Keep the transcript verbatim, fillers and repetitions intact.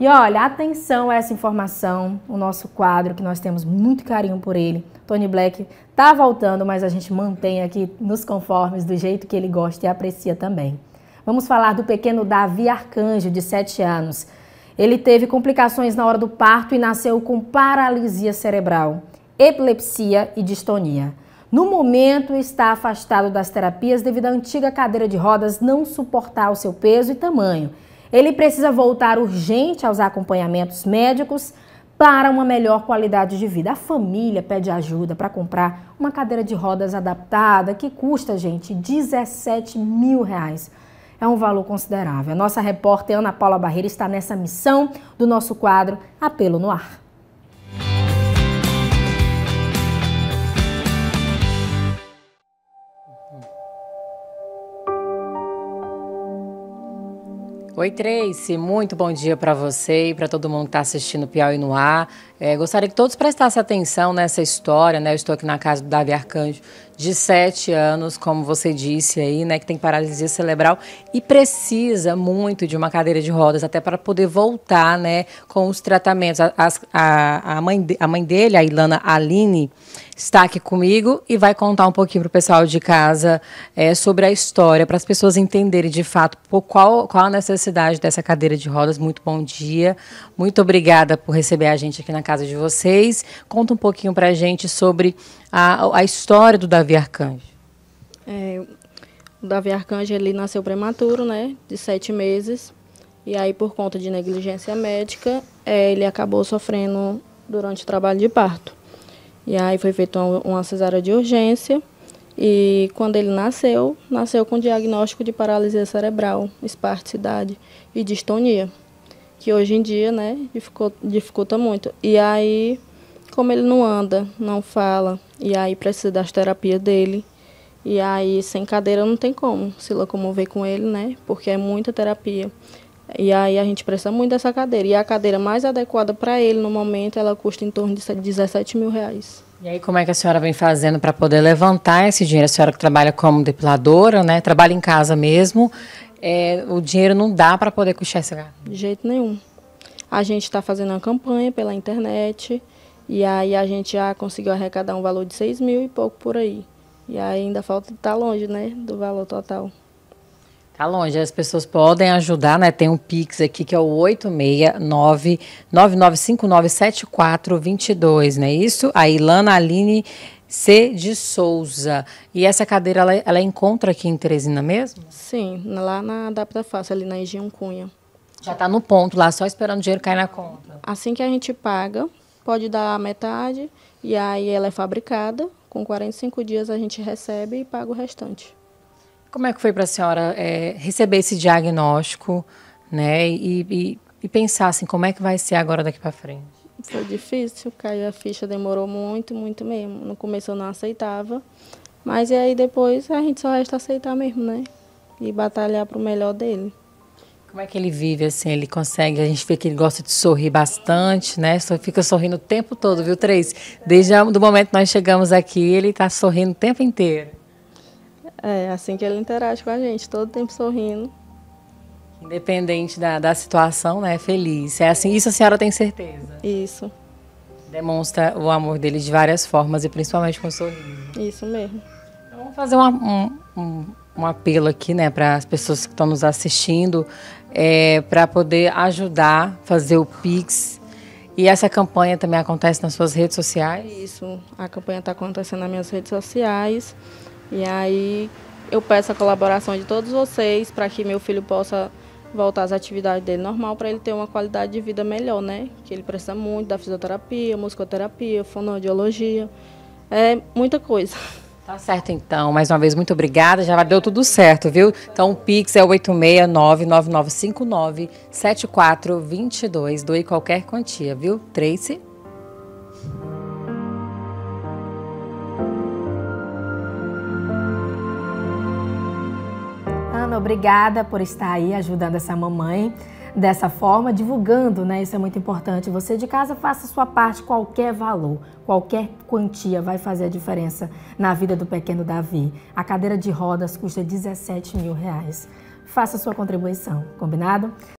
E olha, atenção a essa informação, o nosso quadro, que nós temos muito carinho por ele. Tony Black tá voltando, mas a gente mantém aqui nos conformes do jeito que ele gosta e aprecia também. Vamos falar do pequeno Davi Arcanjo, de sete anos. Ele teve complicações na hora do parto e nasceu com paralisia cerebral, epilepsia e distonia. No momento, está afastado das terapias devido à antiga cadeira de rodas não suportar o seu peso e tamanho. Ele precisa voltar urgente aos acompanhamentos médicos para uma melhor qualidade de vida. A família pede ajuda para comprar uma cadeira de rodas adaptada que custa, gente, dezessete mil reais. É um valor considerável. A nossa repórter Ana Paula Barreira está nessa missão do nosso quadro Apelo no Ar. Oi, Tracy, muito bom dia para você e para todo mundo que está assistindo o Piauí no Ar. É, gostaria que todos prestassem atenção nessa história, né? Eu estou aqui na casa do Davi Arcanjo, de sete anos, como você disse aí, né? Que tem paralisia cerebral e precisa muito de uma cadeira de rodas, até para poder voltar, né? Com os tratamentos. A, a, a, mãe, de, a mãe dele, a Ilana Aline, está aqui comigo e vai contar um pouquinho para o pessoal de casa é, sobre a história, para as pessoas entenderem de fato por qual, qual a necessidade dessa cadeira de rodas. Muito bom dia, muito obrigada por receber a gente aqui na casa de vocês. Conta um pouquinho para a gente sobre a, a história do Davi Arcanjo. É, o Davi Arcanjo, ele nasceu prematuro, né, de sete meses, e aí por conta de negligência médica, é, ele acabou sofrendo durante o trabalho de parto. E aí foi feita uma cesárea de urgência e quando ele nasceu, nasceu com diagnóstico de paralisia cerebral, espasticidade e distonia, que hoje em dia, né, dificulta, dificulta muito. E aí, como ele não anda, não fala, e aí precisa das terapias dele, e aí sem cadeira não tem como se locomover com ele, né, porque é muita terapia. E aí a gente precisa muito dessa cadeira. E a cadeira mais adequada para ele, no momento, ela custa em torno de dezessete mil reais. E aí, como é que a senhora vem fazendo para poder levantar esse dinheiro? A senhora que trabalha como depiladora, né? Trabalha em casa mesmo. É, o dinheiro não dá para poder custear esse lugar? De jeito nenhum. A gente está fazendo uma campanha pela internet. E aí a gente já conseguiu arrecadar um valor de seis mil e pouco por aí. E aí ainda falta estar longe, né? Do valor total. Tá longe, as pessoas podem ajudar, né? Tem um Pix aqui que é o oito seis nove, nove nove cinco nove, sete quatro dois dois, não é isso? A Ilana Aline C. de Souza. E essa cadeira, ela, ela encontra aqui em Teresina mesmo? Sim, lá na Adapta Fácil, ali na Engenho Cunha. Já tá no ponto lá, só esperando o dinheiro cair na conta. Assim que a gente paga, pode dar a metade, e aí ela é fabricada, com quarenta e cinco dias a gente recebe e paga o restante. Como é que foi para a senhora é, receber esse diagnóstico, né, e, e, e pensar assim, como é que vai ser agora daqui para frente? Foi difícil, caiu a ficha, demorou muito, muito mesmo. No começo eu não aceitava, mas e aí depois a gente só resta aceitar mesmo, né, e batalhar para o melhor dele. Como é que ele vive, assim, ele consegue, a gente vê que ele gosta de sorrir bastante, né, só fica sorrindo o tempo todo, viu, Tracy? Desde o momento que nós chegamos aqui, ele está sorrindo o tempo inteiro. É, assim que ele interage com a gente, todo tempo sorrindo. Independente da, da situação, né? Feliz. É assim, isso a senhora tem certeza? Isso. Demonstra o amor dele de várias formas e principalmente com o sorriso. Isso mesmo. Então, vamos fazer uma, um, um, um apelo aqui, né? Para as pessoas que estão nos assistindo, é, para poder ajudar, fazer o Pix. E essa campanha também acontece nas suas redes sociais? Isso. A campanha está acontecendo nas minhas redes sociais. E aí eu peço a colaboração de todos vocês para que meu filho possa voltar às atividades dele normal, para ele ter uma qualidade de vida melhor, né? Que ele precisa muito da fisioterapia, musicoterapia, fonoaudiologia, é muita coisa. Tá certo, então. Mais uma vez, muito obrigada. Já deu tudo certo, viu? Então, o Pix é o oito seis nove, nove nove cinco nove, sete quatro dois dois. Doe qualquer quantia, viu, Tracy? Ana, obrigada por estar aí ajudando essa mamãe dessa forma, divulgando, né? Isso é muito importante. Você de casa faça a sua parte, qualquer valor, qualquer quantia vai fazer a diferença na vida do pequeno Davi. A cadeira de rodas custa dezessete mil reais. Faça a sua contribuição, combinado?